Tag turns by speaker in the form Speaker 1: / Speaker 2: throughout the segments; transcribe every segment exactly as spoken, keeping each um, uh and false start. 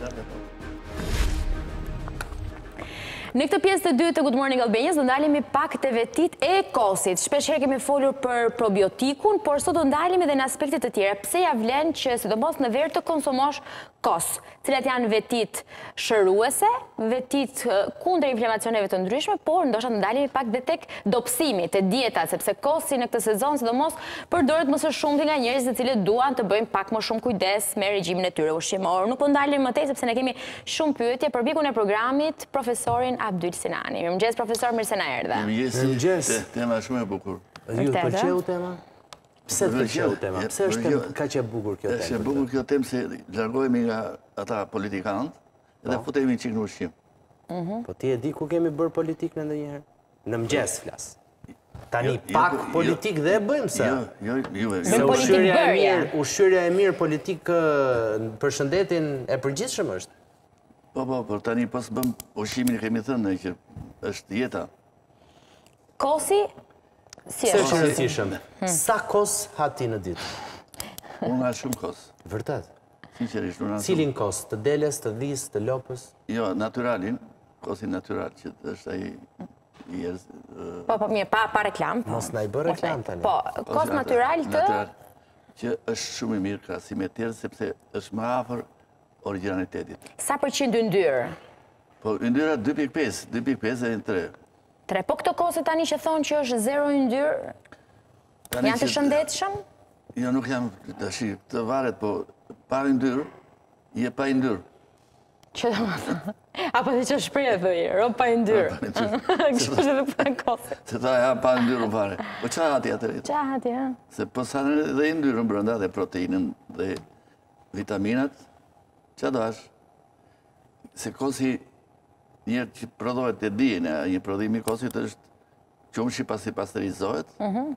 Speaker 1: Në këtë pjesë të dytë të Good Morning Albanians, do ndalemi pak të vetit e kosit. Shpesh herë kemi folur për probiotikun, por sot do ndalemi edhe në aspektet të tjera. Pse ja vlen që sidomos në verë të konsumosh kos, cilat janë vetit shëruese, vetit kundër inflamacioneve të ndryshme, por ndoshta do ndalemi pak dhe tek dobësimi, te dieta, sepse kosi në këtë sezon sidomos përdoret më së shumti nga njerëzit të cilët duan të bëjnë pak më shumë kujdes me regjimin e tyre ushqimor. Nuk po ndalemi më tej sepse ne kemi shumë pyetje për mikun e programit, profesorin Abdyl Sinani. Mirëmëngjes profesor, mirë se na erdhe.
Speaker 2: Mirëmëngjes. Tema shumë e bukur.
Speaker 3: Ju të pëlqeu tema? Pse të pëlqeu tema? Pse është kaq e bukur kjo temë?
Speaker 2: Është e bukur kjo temë se largohemi nga ata politikanët dhe futemi çik në ushqim.
Speaker 3: Po ti e di ku kemi bërë politikë në ndonjëherë? Në mëngjes flas. Tani pak politik dhe e bëjmë se.
Speaker 2: Jo, jo,
Speaker 3: Se
Speaker 2: jo.
Speaker 3: ushqyerja e mirë, ushqyerja e mirë politikë për shëndetin e përgjithshëm është.
Speaker 2: Po, po, por tani pas bëm ushqimin kemi thënë që është jeta.
Speaker 1: Kosi, si
Speaker 3: Se
Speaker 1: është?
Speaker 3: është rëndësishëm. Sa kos ha ti në ditë?
Speaker 2: Unë nga shumë kos.
Speaker 3: Vërtet.
Speaker 2: Sinqerisht, unë nga shumë.
Speaker 3: Cilin kos? Të deles, të dhis, të lopës?
Speaker 2: Jo, naturalin, kosin natural, që është ai i jerës...
Speaker 1: Po, po, mirë, pa, pa reklam. po.
Speaker 3: Mos na i bërë reklam tani.
Speaker 1: Po, kos natural të...
Speaker 2: Që është shumë i mirë krahasim me tjerë, sepse është më afër origjinalitetit.
Speaker 1: Sa përqind yndyrë?
Speaker 2: Po, yndyra dy pikë pesë, dy pikë pesë deri në tre.
Speaker 1: Tre, po këto kose tani që thonë që është zero yndyrë, janë të shëndetshëm?
Speaker 2: Jo, nuk jam tash të varet, po pa yndyrë, je pa yndyrë.
Speaker 1: Që do më thënë? Apo dhe që shprije dhe i, ro pa yndyrë. Kështë është edhe për në kose.
Speaker 2: Se ta ja pa yndyrë fare. Po qa hati atërit?
Speaker 1: Qa hati, ha?
Speaker 2: Se po sa në dhe yndyrën brënda dhe proteinën dhe vitaminat, qa do ashtë? Se kosi njërë që prodhohet të dijen, një prodhimi kosit është qumshi pasi pasterizohet,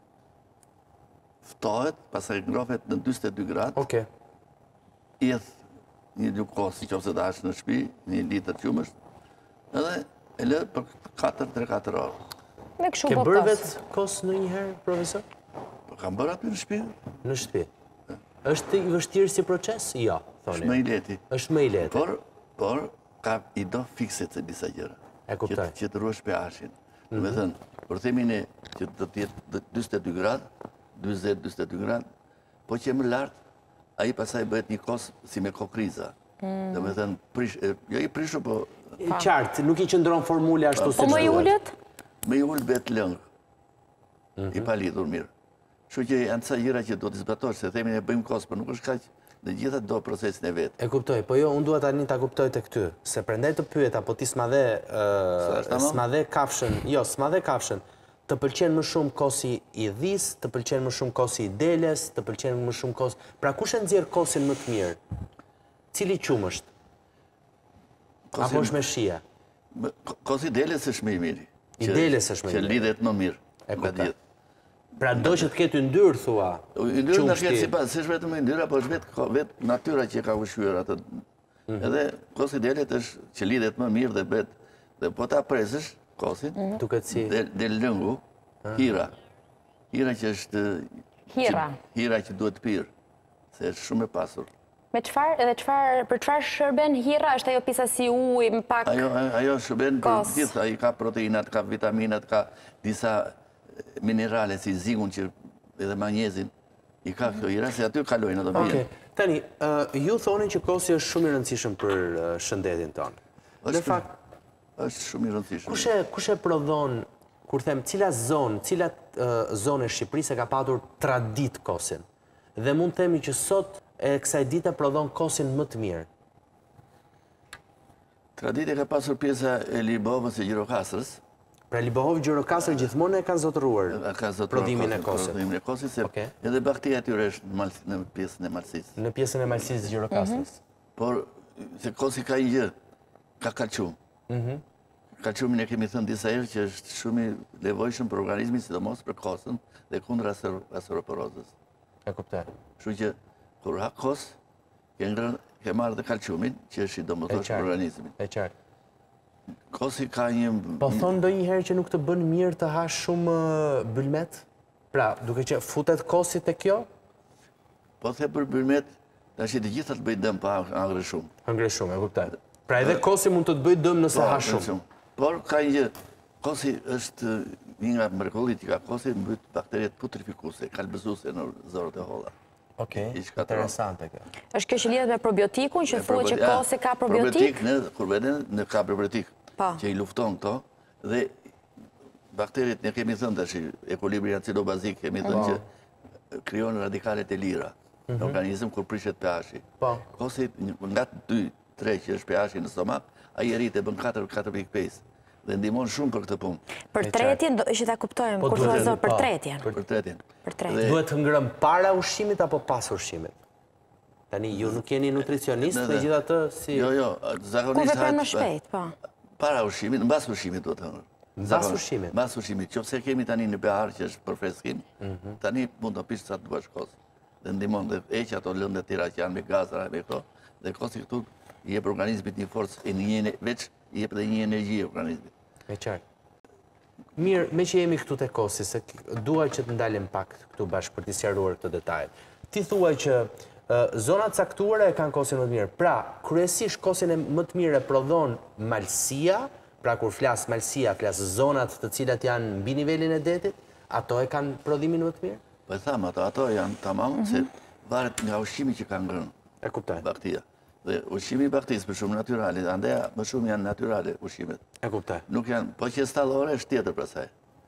Speaker 2: ftohet, pasaj ngrohet në njëzet e dy gradë,
Speaker 3: Oke.
Speaker 2: jeth një luk kosi që ose da është në shpi, një litër qumësht, edhe e lë për katër tre katër orë.
Speaker 1: Dhe këshu
Speaker 3: Ke
Speaker 1: po
Speaker 3: bërë
Speaker 1: kos.
Speaker 3: vetë kos në njëherë, profesor?
Speaker 2: Po kam bërë aty në shpi,
Speaker 3: Në shtëpi. Është i vështirë si proces? Jo,
Speaker 2: është
Speaker 3: thoni.
Speaker 2: më i leti.
Speaker 3: Është më i lehtë.
Speaker 2: Por, por, ka i do fikset se disa gjëra.
Speaker 3: E kuptoj.
Speaker 2: Që- Që të ruash pH-in. Do me thënë, për themin e që do tjetë njëzet e dy gradë, njëzet njëzet e dy gradë, po që e më lartë, ai pasaj bëhet një kos si me kokriza. Do me thënë, prish, e, jo i prishu, po
Speaker 3: I qartë, nuk i qëndron formule ashtu si
Speaker 1: Po më i
Speaker 3: duhet.
Speaker 1: ullët?
Speaker 2: me i ullë bet lëngë. I palitur mirë. Kështu që janë ca gjëra që do të zbatosh, se themin e bëjmë kos, por nuk është kaq në gjitha do procesin e vetë.
Speaker 3: E kuptoj, po jo, unë dua tani ta kuptoj të këty, se prandaj të pyeta, po ti s'ma dhe, ë,
Speaker 2: është, ama?
Speaker 3: s'ma dhe kafshën, jo, s'ma dhe kafshën, të pëlqen më shumë kosi i dhis, të pëlqen më shumë kosi i deles, të pëlqen më shumë kosi... Pra kush e nxjerr kosin më të mirë? Cili qumë është? Apo është me shia?
Speaker 2: Më- Kosi deles është më i miri.
Speaker 3: I
Speaker 2: që-
Speaker 3: deles është më i
Speaker 2: Që
Speaker 3: miri.
Speaker 2: lidhet më mirë.
Speaker 3: E
Speaker 2: nga
Speaker 3: kuptoj.
Speaker 2: djetë.
Speaker 3: Pra do që të ketë yndyrë, thua,
Speaker 2: Yndyrë në
Speaker 3: qumshti.
Speaker 2: ketë si pas, se është vetëm yndyrë, apo është vetë vet natyra që ka ushqyer atë. Edhe kosi delet është që lidhet më mirë dhe bet, dhe po ta presësh kosin,
Speaker 3: Duket si...
Speaker 2: del del lëngu, hira. Hira që është...
Speaker 1: Hira.
Speaker 2: që- Hira që duhet pirë, se është shumë e pasur.
Speaker 1: Me qfar, edhe qfar, për qfar shërben hira, është ajo pisa si uj, më pak...
Speaker 2: Ajo, ajo shërben për
Speaker 1: Kos.
Speaker 2: gjithë, ai ka proteinat, ka vitaminat, ka disa minerale si zingun që edhe magnezin, i ka këto hira, se aty kalojnë edhe
Speaker 3: Oke,
Speaker 2: mirë.
Speaker 3: tani, ë, ju thoni që kosi është shumë i rëndësishëm për ë, shëndetin tonë. Në
Speaker 2: Është-
Speaker 3: fakt,
Speaker 2: Është shumë i rëndësishëm.
Speaker 3: kush e, kush e prodhon, kur them, cila zonë, cilat ë, zonë e Shqipërisë e ka patur tradit kosin? Dhe mund themi që sot e kësaj dite prodhon kosin më të mirë.
Speaker 2: Tradite ka pasur pjesa e Libovës e Gjirokastrës,
Speaker 3: Pra Libohov Gjirokastër gjithmonë e kanë zotëruar
Speaker 2: ka zotëruar
Speaker 3: prodhimin e
Speaker 2: kosin,
Speaker 3: kosit.
Speaker 2: Prodhimin e kosit, se
Speaker 3: Oke.
Speaker 2: edhe bakteria atyre është në Mals- në pjesën e Malsisë.
Speaker 3: Në pjesën e malësisë Gjirokastrës.
Speaker 2: Por se kosi ka një gjë, ka kalcium. Kalciumin e kemi thënë disa herë që është shumë i nevojshëm për organizmin, sidomos për kosën dhe kundër aster- osteoporozës.
Speaker 3: E kuptoj.
Speaker 2: Kështu që kur ha kos, ke ngrënë, ke marrë dhe kalciumin, që është i
Speaker 3: E
Speaker 2: domosdoshëm për
Speaker 3: qartë.
Speaker 2: organizmin.
Speaker 3: E qartë.
Speaker 2: Kosi ka një
Speaker 3: Po thonë ndonjëherë që nuk të bën mirë të hash shumë ë, bylmet? Pra, duke që futet kosi te kjo?
Speaker 2: Po the për byrmet, Ta që të gjitha të bëjt dëm pa angre shumë.
Speaker 3: Angre shumë, e kuptaj. Pra edhe kosi mund të të bëjt dëm nëse ha shumë.
Speaker 2: Por ka një, kosi është një nga mrekullit që ka kosi mbyt bakteriet putrifikuse, kalbëzuse në zorët e holla.
Speaker 3: Okej, interesante kjo.
Speaker 1: Është kjo që lidhet me probiotikun, që thuhet që kosi ka probiotik?
Speaker 2: Probiotik, kur veden në ka probiotik, që i lufton këto, dhe bakteriet ne kemi thënë tash, ekolibri acidobazik, kemi thënë që krijon radikalet e lira në organizëm kur prishet pH-i. Kosi nga dy tre që është pH-i në stomak, ai rrit e bën katër pikë pesë dhe ndihmon shumë për këtë punë.
Speaker 1: Për tretjen, që ta kuptojmë, kur thua për tretjen.
Speaker 2: Për tretjen.
Speaker 3: Duhet të ngrëm para ushqimit apo pas ushqimit? Tani ju nuk jeni nutricionist, megjithatë si
Speaker 2: Jo, jo, zakonisht.
Speaker 1: Ku vepron më shpejt, po.
Speaker 2: Para ushqimit, mbas ushqimit duhet të hënë.
Speaker 3: Mbas ushqimit.
Speaker 2: Mbas ushqimit, qofse kemi tani në pH që është për freskim, tani mund të pish sa të duash kos. Dhe ndihmon dhe heq ato lënde të tjera që janë me gazra me këto, dhe kosi këtu i jep organizmit një forcë e një veç i jep dhe një energji organizmit.
Speaker 3: Me qartë. Mirë, me që jemi këtu te kosi, se dua që të ndalim pak këtu bashkë për t'i sqaruar këtë detaj. Ti thuaj që zonat caktuara e kanë kosin më të mirë. Pra, kryesisht kosin e më të mirë e prodhon malësia, pra kur flas malësia, flas zonat të cilat janë mbi nivelin e detit, ato e kanë prodhimin më të mirë?
Speaker 2: Po e thamë, ato, ato janë tamam, se varet nga ushqimi që kanë ngrënë.
Speaker 3: E kuptoj.
Speaker 2: Bakteria. Dhe ushqimi i bakterisë për shumë natyrale, andeja më shumë janë natyrale ushqimet.
Speaker 3: E kuptoj.
Speaker 2: Nuk janë, po që stallore është tjetër pasaj.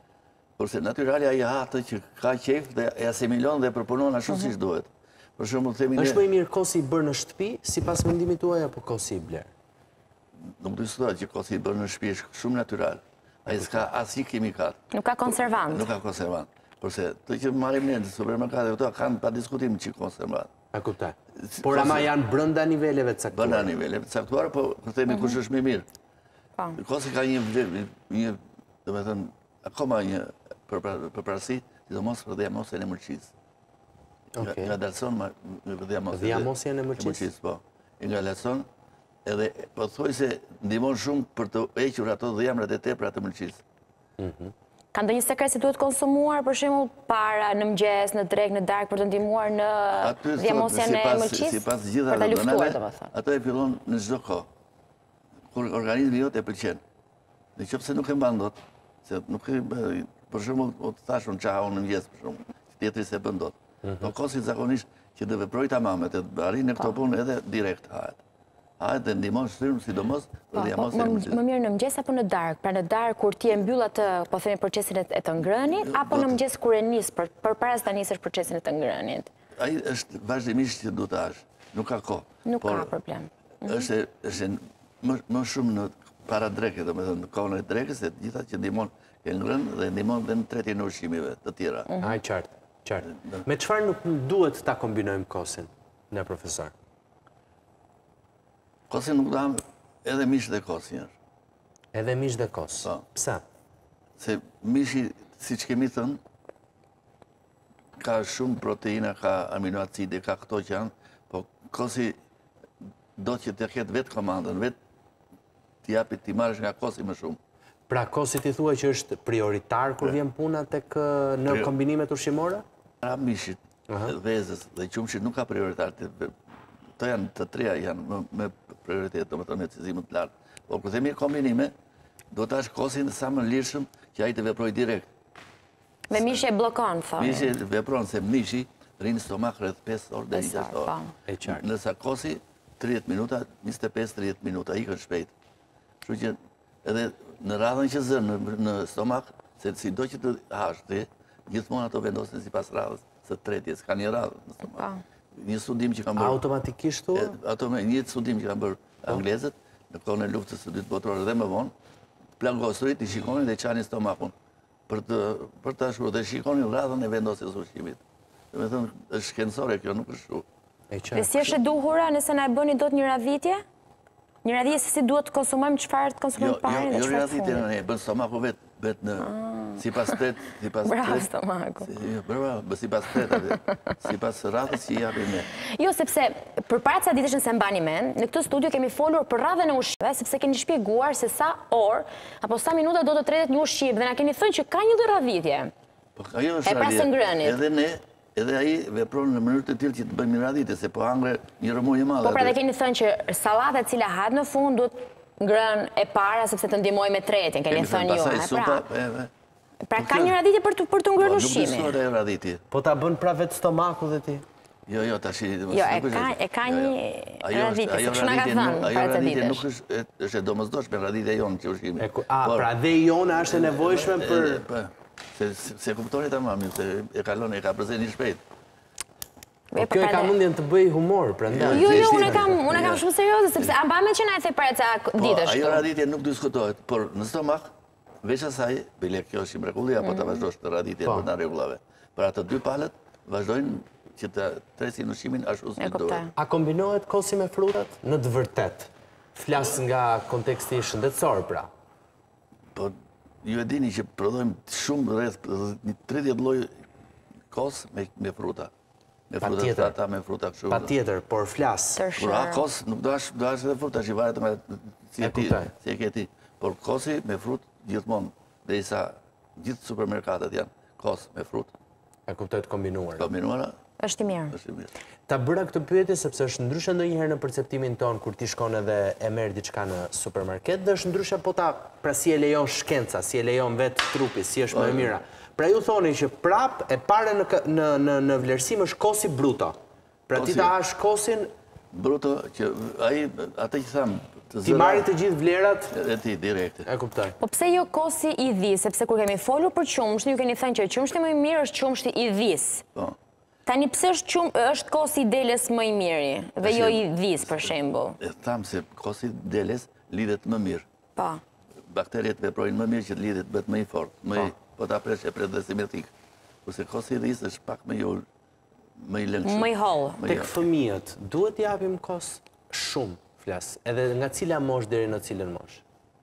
Speaker 2: Kurse natyrale ai ha atë që ka qejf dhe e asimilon dhe përpunon ashtu siç duhet. Për shembull themi ne.
Speaker 3: Është më i mirë kosi i bërë në shtëpi sipas mendimit tuaj apo kosi i bler?
Speaker 2: Nuk do të thotë që kosi i bërë në shtëpi është shumë natyral. Ai s'ka asnjë kimikal.
Speaker 1: Nuk ka konservant.
Speaker 2: Nuk ka konservant. Përse të që marrim ne në supermarkete këto kanë pa diskutim që konservant.
Speaker 3: E kuptoj. Por ama janë brenda niveleve të caktuara.
Speaker 2: Brenda niveleve të caktuara, po kur themi kush është më mirë.
Speaker 1: Po.
Speaker 2: Kosi ka një një, domethënë, akoma një përparësi, sidomos për diamosjen e mëlçisë.
Speaker 3: Okej.
Speaker 2: Nga dalson me diamosjen.
Speaker 3: Diamosjen e mëlçisë.
Speaker 2: Po. Nga dalson edhe po thuaj se ndihmon shumë për të hequr ato dhiambrat e tepra të mëlçisë.
Speaker 3: Mhm.
Speaker 1: Ka ndonjë sekret se duhet konsumuar për shembull para në mëngjes, në drekë, në darkë për të ndihmuar në diamosjen e mëlçisë?
Speaker 2: Sipas gjitha rregulave, ato e fillon në çdo kohë. Kur organizmi jot e pëlqen. Nëse nuk e mban dot, se nuk e për shembull, o të thashun çao në mëngjes për shembull, tjetri se bën dot. Po kosi zakonisht që të veproj tamam, të arrin në këtë punë edhe direkt hahet. Hahet dhe ndihmon shtrym sidomos për diamosjen e mëlçisë.
Speaker 1: Më mirë në mëngjes apo në darkë? Pra në darkë kur ti e mbyll atë, po themi procesin e të ngrënit, apo në mëngjes kur e nis përpara se ta nisësh procesin e të ngrënit?
Speaker 2: Ai është vazhdimisht që duhet ta hash. Nuk ka kohë.
Speaker 1: Nuk ka problem.
Speaker 2: Është është më shumë në para drekës, domethënë në kohën e drekës, se gjithatë që ndihmon ke ngrënë dhe ndihmon edhe në tretjen e ushqimeve të tjera.
Speaker 3: Ai qartë, qartë. Me çfarë nuk duhet ta kombinojmë kosin, ne profesor?
Speaker 2: Kosin nuk dam edhe mish dhe kos njërë.
Speaker 3: Edhe mish dhe kos? Pse?
Speaker 2: Se mishi, si që kemi thënë, ka shumë proteina, ka aminoacide, ka këto që janë, po kosi do që të ketë vetë komandën, vetë t'i japit t'i marrësh nga kosi më shumë.
Speaker 3: Pra kosi ti thua që është prioritar kur vjen puna tek në kombinimet ushqimore?
Speaker 2: Pra mishit, vezës dhe qumshit nuk ka prioritar. Të janë të treja janë me prioritet, do më të me cizimë të lartë. Por kur themi kombinime, do të ashtë kosin sa më lirshëm që ai të veproj direkt.
Speaker 1: Dhe mishi e blokon, thoni?
Speaker 2: Mishi e vepron, se mishi rinë stomak rreth pesë orë dhe njëzet orë. Nësa kosi, tridhjetë minuta, njëzet e pesë tridhjetë minuta, ikën shpejt. Kështu që edhe në radhën që zënë në stomak, se si do që të hashtë, gjithmonë ato vendosin si pas radhës së tretjes, ka një radhë në stomak. Një studim që kam bërë...
Speaker 3: Automatikisht tu?
Speaker 2: Një studim që kam bërë anglezët, në kohën e luftës së dytë botërore dhe më vonë, plagosurit i shikonin dhe qanin stomakun për të ashtu dhe shikonin radhën e vendosjes ushqimit. Dhe me thënë, është shkencore kjo, nuk është shu.
Speaker 1: Dhe si është e duhura nëse na e bëni do të një radhitje? Një radhitje se si duhet të konsumojmë, qëfar të konsumojmë parë dhe
Speaker 2: qëfar të fundit? Jo radhitje në ne, bënë stomaku vetë, vetë në... Si pas tret...
Speaker 1: Bravo, stomaku.
Speaker 2: Bravo, si pas tret, si pas radhës që i japim ne.
Speaker 1: Jo, sepse për para ca ditësh nëse mbani mend, në këtë studio kemi folur për radhën e ushqimeve, sepse keni shpjeguar se sa orë apo sa minuta do të tretet një ushqim dhe na keni thënë që ka një lloj radhitje.
Speaker 2: Po ajo është radhitje. Edhe ne edhe ai vepron në mënyrë të tillë që të bëjmë miradite, se po hangre një rëmujë e madhe.
Speaker 1: Po pra dhe keni thënë që sallata e cila hat në fund duhet ngrën e para sepse të ndihmoj me tretin, keni thënë ju.
Speaker 2: Pastaj supa,
Speaker 1: pra ka një raditje për të për të ngrënë ushqimin.
Speaker 2: Nuk besoj raditje.
Speaker 3: Po ta bën pra vetë stomaku dhe ti?
Speaker 2: Jo, jo, tash.
Speaker 1: Jo, e ka një raditje, se kështu na ka thënë para të
Speaker 2: raditje
Speaker 1: ditësh.
Speaker 2: nuk është është e domosdoshme raditja jonë që ushqimi.
Speaker 3: A, pra dhe jona është e nevojshme për
Speaker 2: se se kuptoni tamam, se e kalon, e ka përzeni shpejt.
Speaker 3: Po kjo e ka mundjen të bëj humor, prandaj.
Speaker 1: Jo, jo, unë kam unë kam shumë serioze sepse a mba me që na e the para ca ditësh.
Speaker 2: Ajo raditje nuk diskutohet, por në stomak, veç asaj, bile kjo është mrekulli apo ta vazhdosh të raditje për na rregullave. Për ato dy palët vazhdojnë që të tresin ushqimin ashtu si duhet.
Speaker 3: A kombinohet kosi me frutat? Në të vërtet. Flas nga konteksti shëndetësor, pra.
Speaker 2: Po, ju e dini që prodhojmë shumë rreth tridhjetë lloj kos me fruta. Me fruta të ata, me fruta kështu.
Speaker 3: Pa tjetër, por flas.
Speaker 2: Por a kos, nuk do është dhe fruta që varet nga si e keti. Por kosi me frut gjithmonë, dhe isa gjithë supermerkatet janë kos me frut.
Speaker 3: E kuptoj të kombinuar.
Speaker 2: Kombinuara.
Speaker 1: Është i mirë.
Speaker 3: Ta bëra këtë pyetje sepse është ndryshe ndonjëherë në perceptimin ton kur ti shkon edhe e merr diçka në supermarket dhe është ndryshe po ta pra si e lejon shkenca, si e lejon vetë trupi, si është më e mira. Pra ju thoni që prap e pare në vlerësim është kosi bruto. Pra ti ta hash kosin
Speaker 2: bruto që ai atë që tham
Speaker 3: ti marri të gjithë vlerat
Speaker 2: e ti direkte.
Speaker 3: E kuptoj.
Speaker 1: Po pse jo kosi i dhis, sepse kur kemi folur për qumshtin, ju keni thënë që qumshti më i mirë është qumshti i dhis.
Speaker 2: Po.
Speaker 1: Tani pse është kosi i deles më i miri dhe jo i dhis për shembull?
Speaker 2: E tham se kosi i deles lidhet më mirë.
Speaker 1: Po.
Speaker 2: Bakteriet veprojnë më mirë që të lidhet bëhet më i fortë, më po ta presh e pret dhe simetrik. Kurse kosi i dhis është pak më i ul, më i lëngshëm.
Speaker 1: Më i holl.
Speaker 3: Tek fëmijët duhet japim kos shumë, flas, edhe nga cila mosh deri në cilën mosh?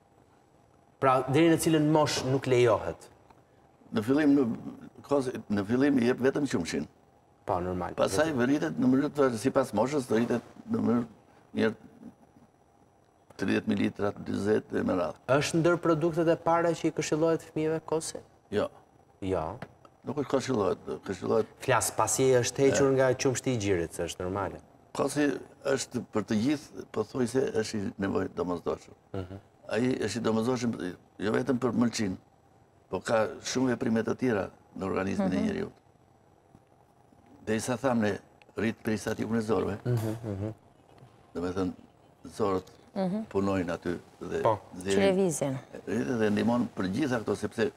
Speaker 3: Pra deri në cilën mosh nuk lejohet?
Speaker 2: Në fillim në fillim i jep vetëm qumshin.
Speaker 3: Po, normal.
Speaker 2: Pastaj rritet në mënyrë të sipas moshës, rritet në mënyrë një tridhjetë mililitra, njëzet e me radhë.
Speaker 3: Është ndër produktet e para që i këshillohet fëmijëve kosi?
Speaker 2: Jo.
Speaker 3: Jo.
Speaker 2: Nuk është këshillohet, këshillohet.
Speaker 3: Flas, pasi është hequr nga qumshti i gjirit, se është normale.
Speaker 2: Kosi është për të gjithë, pothuajse është i nevojë domosdoshëm. Ai është i domosdoshëm jo vetëm për mëlçin, po ka shumë veprime të tjera në organizmin e njeriu. Dhe i sa thamë ne rritë peristatikun e zorëve, dhe me thënë, zorët punojnë aty dhe
Speaker 1: televizin.
Speaker 2: Rritë dhe ndihmon për gjitha këto, sepse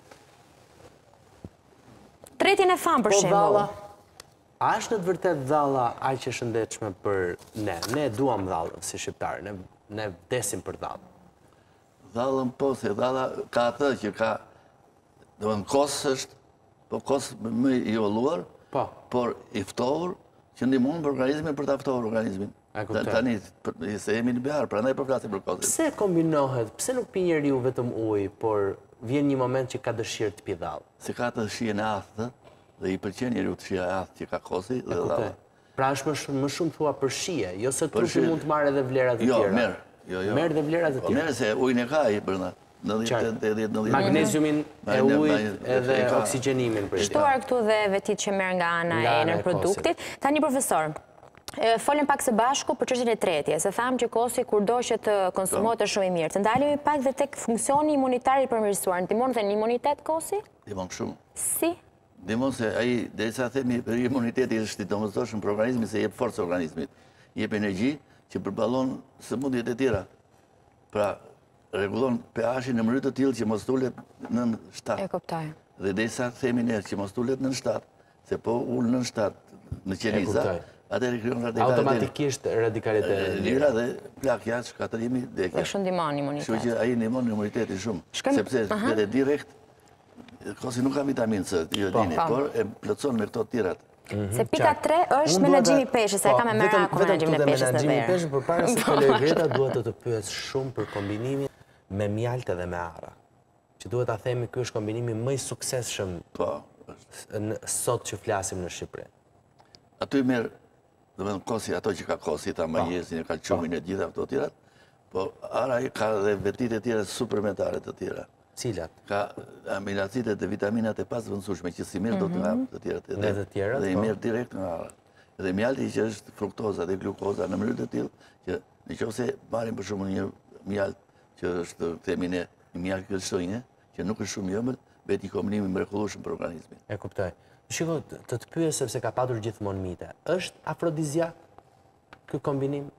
Speaker 1: tretin e famë për shembull.
Speaker 3: Po dhalla, a është në të vërtet dhalla aq e shëndetshme për ne? Ne duam dhallën si shqiptarë, ne vdesim për dhallën.
Speaker 2: Dhallën po, se dhalla ka atë që ka, do të thonë kos është, po kos më i evoluar, por i ftohur, që ndihmon për organizmin për ta ftohur organizmin. Tani, se jemi në behar, prandaj po flasim për kosin.
Speaker 3: Pse kombinohet? Pse nuk pi njeriu vetëm ujë, por vjen një moment që ka dëshirë të pi dhallë?
Speaker 2: Se ka të shijen e aftë, dhe i pëlqen njeriu të shija e aftë që ka kosi dhe dhalla.
Speaker 3: Pra është më shumë thua për shije, jo se trupi mund të marrë edhe vlerat të tjera.
Speaker 2: Jo, merr. Jo, jo.
Speaker 3: Merr dhe vlerat të tjera.
Speaker 2: Merr se ujin e ka ai brenda.
Speaker 3: Magneziumin e ujit edhe oksigenimin.
Speaker 1: Shtuar këtu dhe vetit që merr nga ana e nën produktit. Tani profesor, folëm pak së bashku për çështjen e tretje, se thamë që kosi kurdo që të konsumohet është shumë i mirë. Të ndalemi pak dhe tek funksioni imunitar i përmirësuar. Ndihmon dhe në imunitet kosi?
Speaker 2: Ndihmon shumë.
Speaker 1: Si?
Speaker 2: Ndihmon se ai derisa themi për imuniteti është i domosdoshëm për organizmin, se jep forcë organizmit. Jep energji që përballon sëmundjet e tjera. Pra rregullon pH-in në mënyrë të tillë që mos ulet nën shtatë.
Speaker 1: E kuptoj.
Speaker 2: Dhe derisa themi ne që mos ulet nën shtatë, se po ul nën shtatë në qeliza, atëherë krijon radikale.
Speaker 3: Automatikisht radikalet e
Speaker 2: lira dhe plakja, shkatërimi dhe kjo.
Speaker 1: Është ndihmon imunitetin.
Speaker 2: Kështu që ai ndihmon imunitetin shumë, sepse edhe direkt kosi nuk ka vitaminë C, ju dini, por e plotson me këto të tjerat.
Speaker 1: Se pika tre është menaxhimi i peshës, e ka me merakun menaxhimin e peshës në verë.
Speaker 3: Por para se të lejë Greta, duhet të të pyes shumë për kombinimin me mjaltë dhe me arra. Që duhet ta themi ky është kombinimi më i suksesshëm sot që flasim në Shqipëri.
Speaker 2: Aty merr, domethënë kosi, ato që ka kosi, ta magnesin, ka kalciumin e gjitha këto të tjerat, po ara ka edhe vetit e tjera suplementare të tjera.
Speaker 3: Cilat?
Speaker 2: Ka aminoacidet dhe vitaminat e pas vëndësueshme, që si mirë do të nga të tjerët.
Speaker 3: Nga të tjerët,
Speaker 2: Dhe i
Speaker 3: po.
Speaker 2: mirë direkt nga ara. Dhe mjalti që është fruktoza dhe glukoza në mënyrë të tillë, që në qoftë se marrim për shembull një mjalt që është themi ne një mjalt gëlshonje, që nuk është shumë i ëmbël, bëhet një kombinim i mrekullueshëm për organizmin.
Speaker 3: E kuptoj. Shiko, të të pyes sepse ka patur gjithmonë mite. Është afrodiziak ky kombinim?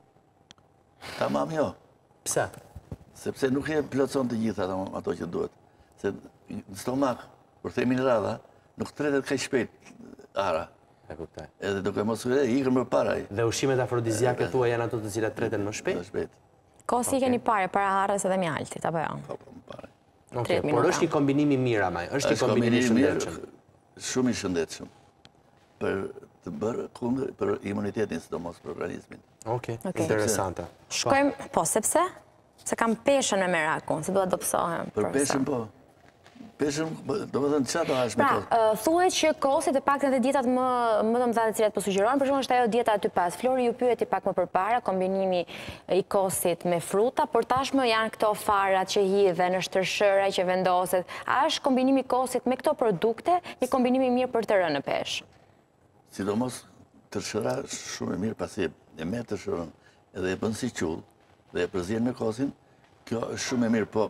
Speaker 2: Tamam jo.
Speaker 3: Pse?
Speaker 2: Sepse nuk e plotson të gjitha ato që duhet. Se në stomak, për themin radha, nuk tretet kaq shpejt ara.
Speaker 3: E kuptoj.
Speaker 2: Edhe duke mos u ikën më para ai.
Speaker 3: Dhe ushqimet afrodiziake thua janë ato të cilat treten më shpejt?
Speaker 2: Më shpejt.
Speaker 1: Kosi i keni parë para harrës edhe mjaltit, apo jo?
Speaker 2: Po, po, më para.
Speaker 3: Okej,
Speaker 1: tridhjetë
Speaker 3: por
Speaker 1: minuta.
Speaker 3: është një kombinim i mirë amaj, është një kombinim i shëndetshëm.
Speaker 2: Shumë i shëndetshëm. Për të bërë kundër për imunitetin, sidomos për organizmin.
Speaker 3: Okej,
Speaker 1: Okej.
Speaker 3: interesante.
Speaker 1: Shkojmë, po, sepse? Se kam peshën me merakun, se duhet do pësohem.
Speaker 2: Për peshën po. Peshën, do më thënë, çfarë do hash me
Speaker 1: Pra,
Speaker 2: kohë?
Speaker 1: uh, thuhet që kosit e pak në të dietat më më të mëdha të cilat po sugjerohen, për shembull është ajo dieta aty pas. Flori ju pyeti pak më përpara kombinimi i kosit me fruta, por tashmë janë këto farat që hidhen, është tërshëra që vendoset. A është kombinimi i kosit me këto produkte një kombinim i mirë për të rënë në peshë?
Speaker 2: Sidomos tërshëra është shumë e mirë pasi e merr tërshërën edhe e bën si qull dhe e përzien me kosin, kjo është shumë e mirë, po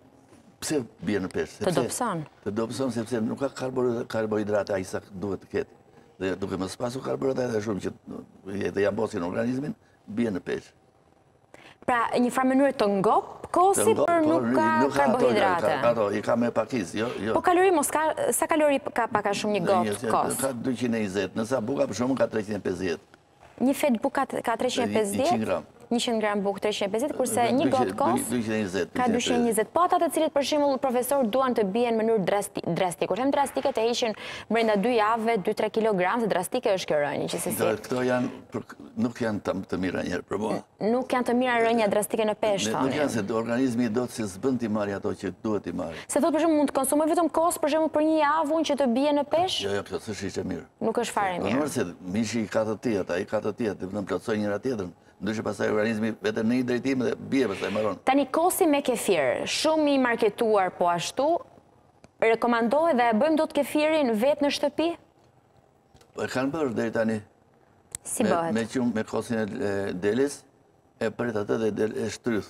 Speaker 2: pse bie në peshë?
Speaker 1: Të dobëson.
Speaker 2: Të dobëson sepse nuk ka karbohidrate aq sa duhet të ketë. Dhe duke mos pasur karbohidrate shumë që dhe ja bosin organizmin, bie në peshë.
Speaker 1: Pra, një farë mënyrë të ngop kosi,
Speaker 2: Të ngo-
Speaker 1: për
Speaker 2: po,
Speaker 1: nuk ka
Speaker 2: ato,
Speaker 1: karbohidrate.
Speaker 2: ka- Ato, i ka me pakiz, jo, jo.
Speaker 1: Po kalori mos ka, sa kalori ka pak a shumë një gop
Speaker 2: Një-
Speaker 1: kos?
Speaker 2: Ka dyqind e njëzet, nësa buka për shumë ka treqind e pesëdhjetë.
Speaker 1: Një fet buk ka ka treqind e pesëdhjetë?
Speaker 2: njëqind gram.
Speaker 1: njëqind gram buk treqind e pesëdhjetë, kurse një
Speaker 2: dyqind-
Speaker 1: got kos
Speaker 2: dyqind e njëzet,
Speaker 1: ka dyqind e njëzet. Po ata të cilët për shembull profesor duan të bien në mënyrë drasti, drastike. Kur them drastike të heqin brenda dy javëve dy tre kilogram, se drastike është kjo rënje, që se si.
Speaker 2: Do- Këto janë, për- nuk janë të, të mira njerë për mua.
Speaker 1: Nuk janë të mira rënja drastike në peshë,
Speaker 2: Ne- Nuk janë
Speaker 1: thoni.
Speaker 2: se organizmi do të se zbën t'i marri ato që duhet t'i marri.
Speaker 1: Se thotë për shembull mund të konsumoj vetëm kos për shembull për një javë unë që të bie në peshë,
Speaker 2: Jo, jo, kjo s'është ishte mirë.
Speaker 1: nuk është fare
Speaker 2: Po
Speaker 1: mirë.
Speaker 2: nërë se mishi i ka të tjetë, ai ka të tjetë, dhe në plotsoj njëra tjetërën, ndryshe pasaj organizmi vetëm në një drejtim dhe bie pasaj maron.
Speaker 1: Tani kosi me kefir, shumë i marketuar po ashtu, rekomandohet dhe e bëjmë dot kefirin vetë në shtëpi?
Speaker 2: Po e kanë bërë deri tani.
Speaker 1: Si
Speaker 2: me-
Speaker 1: bëhet?
Speaker 2: Me qumë me kosin e delis, e pret atë dhe del e shtryth.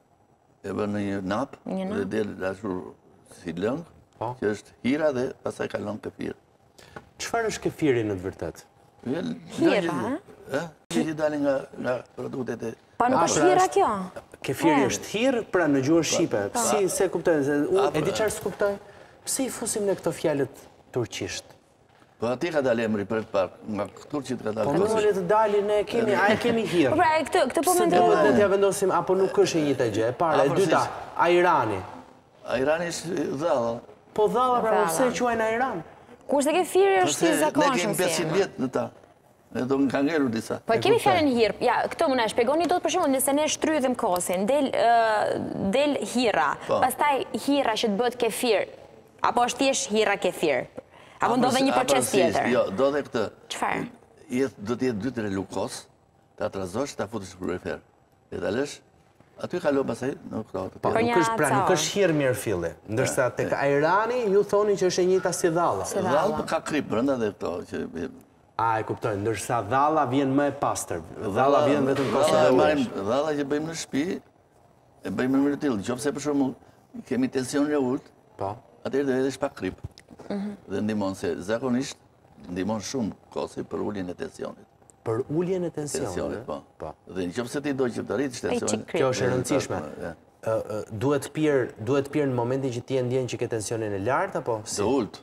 Speaker 2: E bën në një nap,
Speaker 1: Një nap.
Speaker 2: dhe del dashur si lëng,
Speaker 3: Po.
Speaker 2: që është hira dhe pasaj kalon kefir.
Speaker 3: Çfarë është kefiri në të vërtetë?
Speaker 2: Vel,
Speaker 1: Hira,
Speaker 2: nga
Speaker 1: ha?
Speaker 2: që- ë? Që që dalin nga, nga produktet e...
Speaker 1: Po nuk
Speaker 3: A,
Speaker 1: është
Speaker 3: pra
Speaker 1: hira
Speaker 3: është-
Speaker 1: kjo?
Speaker 3: Kefiri
Speaker 1: E.
Speaker 3: është hir, pra në gjuhën shqipe. Si se kuptoj, se unë e di çfarë s'kuptoj. Pse i fusim ne këto fjalët turqisht?
Speaker 2: Po ati ka dalë emri për të parë, nga turqit ka dalë
Speaker 3: Po
Speaker 2: kosi.
Speaker 3: nuk le të dalin, ne kemi, a e kemi hir.
Speaker 1: Po pra, e këtë, këtë po
Speaker 3: Pse
Speaker 1: mendoj.
Speaker 3: duhet ne t'ja vendosim apo nuk është e njëjta gjë? E para, e
Speaker 2: Afërsisht.
Speaker 3: dyta, Ajrani.
Speaker 2: A Irani është dhalla.
Speaker 3: Po dhalla pra
Speaker 1: Dhalla.
Speaker 3: pse e quajnë Ajran?
Speaker 1: Kurse kefiri është i
Speaker 2: Ne
Speaker 1: zakonshëm
Speaker 2: kemi
Speaker 1: si.
Speaker 2: pesëqind vjetë në ta. Ne do më kanë ngelur disa.
Speaker 1: Po kemi fjalën hir. Ja, këtë më na shpjegoni dot për shembull, nëse ne shtrydhim kosin, del ë, del hira,
Speaker 2: Po.
Speaker 1: pastaj hira që të bëhet kefir, apo është thjesht hira kefir? Apo ndodhe një proces
Speaker 2: Afërsisht,
Speaker 1: tjetër?
Speaker 2: Jo, do dhe këtë.
Speaker 1: Çfarë?
Speaker 2: Jetë, do t'jetë dy tre lukos, ta trazosh, ta futësh kryfer. E ta lësh, aty kalon pasaj në këto të
Speaker 3: Po
Speaker 2: tjera.
Speaker 1: Për
Speaker 3: nuk
Speaker 1: një
Speaker 3: është pra nuk
Speaker 1: ca
Speaker 3: është hir mirë filli. Ndërsa tek Ajrani ju thoni që është e njëjta si dhalla.
Speaker 2: Dhallë po ka krip brenda dhe këto që
Speaker 3: A, e kuptoj, ndërsa dhalla vjen më e pastër. Dhalla vjen vetëm kosa
Speaker 2: Dhalla
Speaker 3: dhe
Speaker 2: e
Speaker 3: ujë.
Speaker 2: marrim, dhalla që bëjmë në shtëpi, e bëjmë në mënyrë të tillë. Nëse për shembull kemi tensionin e ulët,
Speaker 3: Po.
Speaker 2: atëherë do edhe pak krip. Dhe ndihmon se zakonisht ndihmon shumë kosi për uljen e tensionit.
Speaker 3: Për uljen e tensionit.
Speaker 2: Tensionit, po.
Speaker 3: Po.
Speaker 2: Dhe nëse ti do që të arritësh
Speaker 1: Ai
Speaker 2: tensionin,
Speaker 1: çik krip.
Speaker 3: Kjo është e rëndësishme.
Speaker 2: Ja.
Speaker 3: Ë, ë, Duhet pirë, duhet pirë në momentin që ti e ndjen që ke tensionin e lartë apo si?
Speaker 2: Të ult.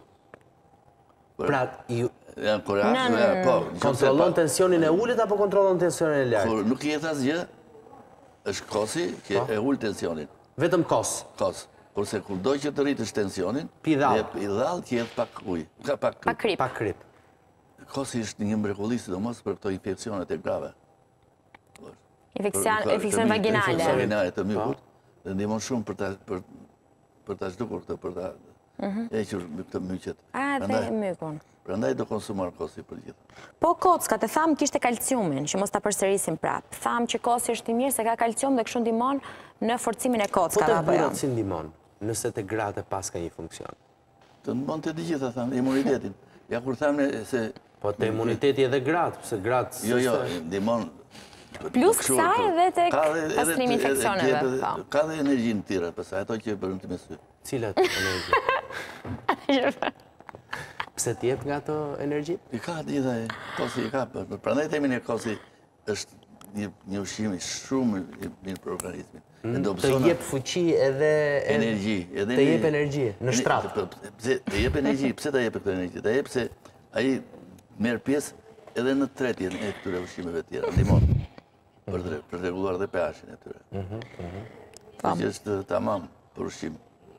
Speaker 3: Pra, ju
Speaker 2: Ja, kur
Speaker 1: Në-
Speaker 2: ja,
Speaker 1: në-
Speaker 2: po, nëse
Speaker 3: kontrollon
Speaker 2: pa-
Speaker 3: tensionin e ulët apo kontrollon tensionin e lartë?
Speaker 2: Kur nuk jetë asgjë, është kosi që
Speaker 3: Po.
Speaker 2: e ul tensionin.
Speaker 3: Vetëm kos.
Speaker 2: Kos. Kurse kur do që të rritësh tensionin,
Speaker 3: Pi dhall.
Speaker 2: dhe i dhall që jetë pak ujë, ka pak
Speaker 1: Pa
Speaker 2: krip.
Speaker 1: krip.
Speaker 3: Pa krip.
Speaker 2: Kosi është një mrekulli sidomos për këto infeksionet e grave.
Speaker 1: Infekcion,
Speaker 2: Për-
Speaker 1: infekcion
Speaker 2: të-
Speaker 1: vaginale.
Speaker 2: Infekcion vaginale të mykut, dhe ndihmon shumë për ta për për ta zhdukur këtë, për ta hequr këtë myqet.
Speaker 1: A, dhe
Speaker 2: Prandaj-
Speaker 1: mykun.
Speaker 2: Prandaj do konsumar kosi për gjithë.
Speaker 1: Po kockat, e tham kishte kalciumin, që mos ta përsërisim prap. Tham që kosi është i mirë se ka kalcium dhe kështu ndihmon në forcimin e
Speaker 3: Po
Speaker 1: kockave
Speaker 3: të
Speaker 1: apo jo.
Speaker 3: burrat si ndihmon? nëse të gratë pas ka një funksion?
Speaker 2: Të ndimon të të gjitha, thamë, imunitetin. Ja kur thamë se...
Speaker 3: Po të imuniteti edhe gratë, pëse gratë...
Speaker 2: Jo, jo, ndimon...
Speaker 1: Plus kësaj edhe të pastrimi infekcioneve.
Speaker 2: Ka dhe energjinë tira, pësa ato që bërën të me sy.
Speaker 3: Cilat energji? Pse t'jep nga ato energji?
Speaker 2: I ka të gjitha e, kosi i ka. Prandaj temin e kosi është një ushqim shumë mirë për organizmin.
Speaker 3: Të jep fuqi edhe...
Speaker 2: Energji.
Speaker 3: Të jep energji, në shtratë.
Speaker 2: Të jep energji, pse të jep këtë energji? Të jep se aji merë pjesë edhe në tretjen e këture ushqimeve tjera, ndimon, për të reguluar dhe pH-in e tyre. Që është tamam për ushqim.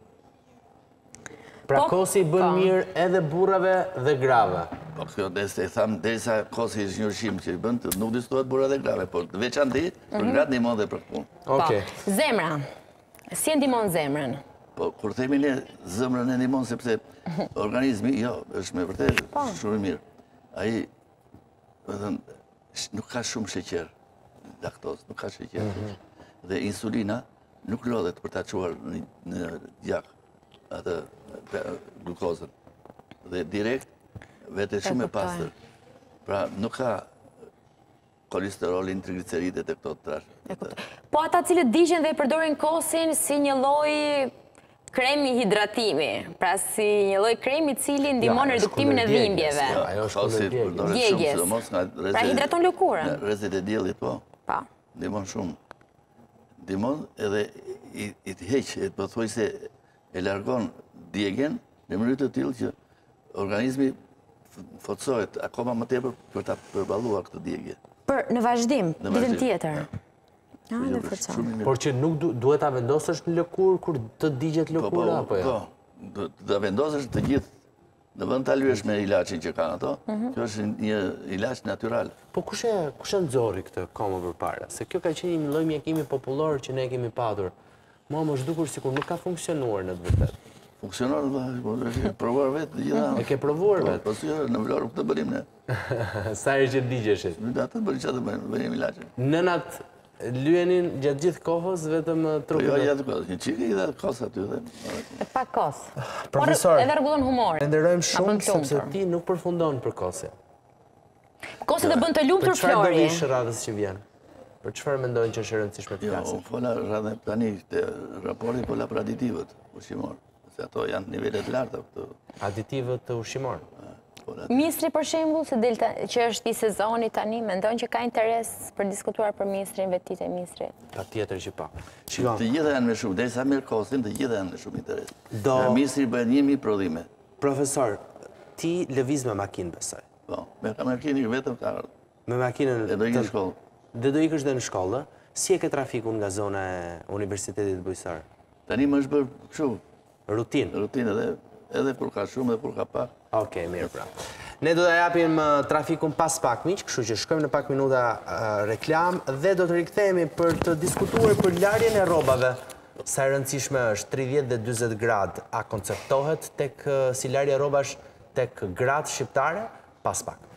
Speaker 3: Pra kosi bën mirë edhe burrave dhe grave.
Speaker 2: Po kjo, dhe se thamë, dhe sa kosi është një ushqim që i bën, nuk diskutohet burra dhe grave, por veçanti për gratë ndihmon dhe për punë.
Speaker 1: Po, zemra. Si e ndihmon zemrën?
Speaker 2: Po, kur themi ne zemrën e ndihmon sepse organizmi, jo, është me vërtet shumë mirë. Ai, nuk ka shumë sheqer, laktozë, nuk ka sheqer. Dhe insulina nuk lodhet për ta çuar në gjak atë glukozën. Dhe direkt, vete shumë e pastër. Pra, nuk ka kolesterolin, trigliceridet e këto të trash.
Speaker 1: Po ata cilët digjen dhe i përdorin kosin si një lloj kremi hidratimi, pra si një lloj kremi cili ndihmon reduktimin e dhimbjeve.
Speaker 3: Ajo është kundër
Speaker 1: djegjes. Pra hidraton lëkurën.
Speaker 2: Rrezet e diellit, po.
Speaker 1: Po.
Speaker 2: Ndihmon shumë. Ndihmon edhe i të heq, po thuaj se e largon djegjen në mënyrë të tillë që organizmi forcohet akoma më tepër për ta përballuar këtë djegje.
Speaker 1: Për në vazhdim, ditën tjetër. Ah, dhe forcon.
Speaker 3: Por që nuk duhet ta vendosësh në lëkurë kur të digjet lëkura apo jo?
Speaker 2: Po, ta vendosësh të gjithë në vend ta lyesh me ilaçin që kanë ato. Kjo është një ilaç natyral.
Speaker 3: Po kush e kush e nxorri këtë komo përpara? Se kjo ka qenë një lloj mjekimi popullor që ne kemi patur. Mua më zhdukur sikur nuk ka funksionuar në të vërtetë.
Speaker 2: Funksionon, e provuar vetë të gjitha.
Speaker 3: E ke provuar vetë?
Speaker 2: Po si në Vlorë këtë bërim ne.
Speaker 3: Sa herë që digjeshit?
Speaker 2: Atë bërim që të bërim ilaçin.
Speaker 3: Nënat lyenin gjatë gjithë kohës vetëm trupin?
Speaker 2: Po jo gjatë kohës, një qikë i dhe kohës aty dhe.
Speaker 1: E pa kohës.
Speaker 3: Profesor,
Speaker 1: edhe rregullon humorin.
Speaker 3: Nderojmë shumë sepse ti nuk përfundon për kosin.
Speaker 1: Kosi të bën të lumtur
Speaker 3: Flori. Për çfarë do
Speaker 1: Flori?
Speaker 3: vish radhës që vjen? Për çfarë mendojnë që është e rëndësishme të flasim?
Speaker 2: Jo, fola radhë tani te raporti fola për aditivët ushqimor, se ato janë nivelet larta këtu.
Speaker 3: Aditivët të ushqimor.
Speaker 1: Ministri për shembull, se delta që është i sezonit tani, mendon që ka interes për diskutuar për ministrin vetit e ministrit?
Speaker 3: Patjetër që pa.
Speaker 2: Të gjitha janë me shumë, derisa merr kosin, të gjitha janë me shumë interes.
Speaker 3: Do
Speaker 2: ministri bën një mijë prodhime.
Speaker 3: Profesor, ti lëviz me makinë besoj.
Speaker 2: Po, me makinë vetëm ka.
Speaker 3: Me makinën
Speaker 2: e do ikë në shkollë.
Speaker 3: Dhe do ikësh dhe në shkollë, si e ke trafikun nga zona e Universitetit Bujësar?
Speaker 2: Tani më është bërë kështu.
Speaker 3: Rutin?
Speaker 2: Rutin edhe, edhe kur ka shumë dhe kur ka pak.
Speaker 3: Oke, mirë pra. Ne do të japim trafikun pas pak miq, kështu që shkojmë në pak minuta reklam dhe do të rikthehemi për të diskutuar për larjen e rrobave. Sa e rëndësishme është tridhjetë dhe dyzet gradë, a konceptohet tek si larja rrobash tek gratë shqiptare? Pas pak.